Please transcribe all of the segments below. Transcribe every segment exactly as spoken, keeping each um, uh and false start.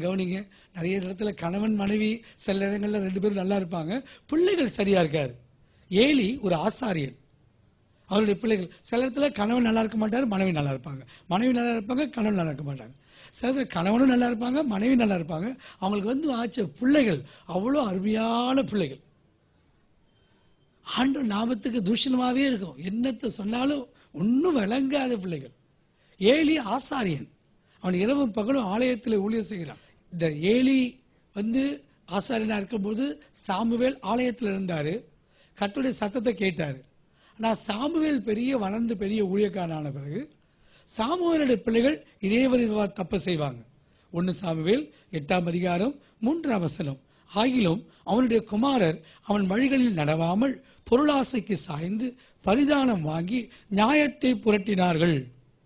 கவனிங்க, நிறைய இடத்துல கணவன் மனைவி சில இடங்களில் ரெண்டு பேரும் நல்லா இருப்பாங்க, பிள்ளைகள் சரியா இருக்காது. ஏலி ஒரு ஆசாரியன், அவருடைய பிள்ளைகள் சில இடத்துல கணவன் நல்லா இருக்க மாட்டார், மனைவி நல்லா இருப்பாங்க, மனைவி நல்லா இருப்பாங்க, கணவன் நல்லா இருக்க மாட்டாங்க. சில கணவனும் நல்லா இருப்பாங்க, மனைவி நல்லா இருப்பாங்க, அவங்களுக்கு வந்து ஆச்ச பிள்ளைகள் அவ்வளோ அருமையான பிள்ளைகள். ஆண்டவர் நாமத்துக்கு தூஷணமாகவே இருக்கும், என்னத்தை சொன்னாலும் ஒன்றும் விளங்காத பிள்ளைகள். ஏலி ஆசாரியன், அவன் இரவும் பகலும் ஆலயத்தில் ஊழியர் செய்கிறான். இந்த ஏலி வந்து ஆசாரியனாக இருக்கும்போது சாமுவேல் ஆலயத்தில் இருந்தார், கர்த்தருடைய சத்தத்தை கேட்டார். ஆனால் சாமுவேல் பெரிய வளர்ந்து பெரிய ஊழியக்காரனான பிறகு சாமுவேலுடைய பிள்ளைகள் இதே வரி தப்பு செய்வாங்க. ஒன்று சாமுவேல் எட்டாம் அதிகாரம் மூன்றாம் வசனம். ஆகிலும் அவனுடைய குமாரர் அவன் வழிகளில் நடவாமல் பொருளாசைக்கு சாய்ந்து பரிதானம் வாங்கி நியாயத்தை புரட்டினார்கள்.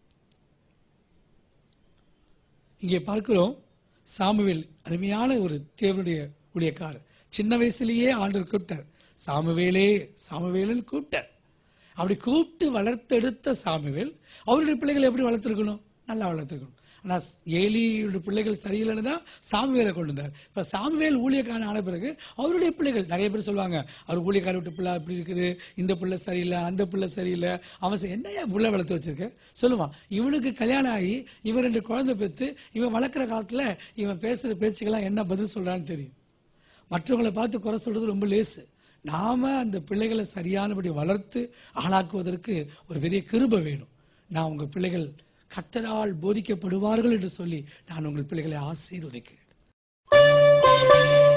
இங்கே பார்க்கிறோம், சாமுவேல் அருமையான ஒரு தேவனுடைய ஊழியக்காரர். சின்ன வயசுலேயே ஆண்டவர் கூப்பிட்டார், சாமுவேலே சாமுவேலன்னு கூப்பிட்டார். அப்படி கூப்பிட்டு வளர்த்தெடுத்த சாமுவேல் அவருடைய பிள்ளைகளை எப்படி வளர்த்துருக்கணும்? நல்லா வளர்த்துருக்கணும். ஆனால் ஏலியுடைய பிள்ளைகள் சரியில்லைன்னு தான் சாமுவேலை கொண்டு வந்தார். இப்போ சாமுவேல் ஊழியக்காரன் ஆன பிறகு அவருடைய பிள்ளைகள், நிறைய பேர் சொல்லுவாங்க, அவர் ஊழியக்கார விட்டு பிள்ளை அப்படி இருக்குது, இந்த பிள்ளை சரியில்லை, அந்த பிள்ளை சரியில்லை, அவன் என்னையா பிள்ளை வளர்த்து வச்சிருக்க சொல்லுவான். இவனுக்கு கல்யாணம் ஆகி இவன் ரெண்டு குழந்தை பெற்று இவன் வளர்க்குற காலத்தில் இவன் பேசுகிற பேச்சுக்கெல்லாம் என்ன பதில் சொல்கிறான்னு தெரியும். மற்றவங்களை பார்த்து குறை சொல்கிறது ரொம்ப லேசு. நாம் அந்த பிள்ளைகளை சரியானபடி வளர்த்து ஆளாக்குவதற்கு ஒரு பெரிய கிருபை வேணும். நான் உங்கள் பிள்ளைகள் கர்த்தரால் போதிக்கப்படுவார்கள் என்று சொல்லி நான் உங்கள் பிள்ளைகளை ஆசீர்வதிக்கிறேன்.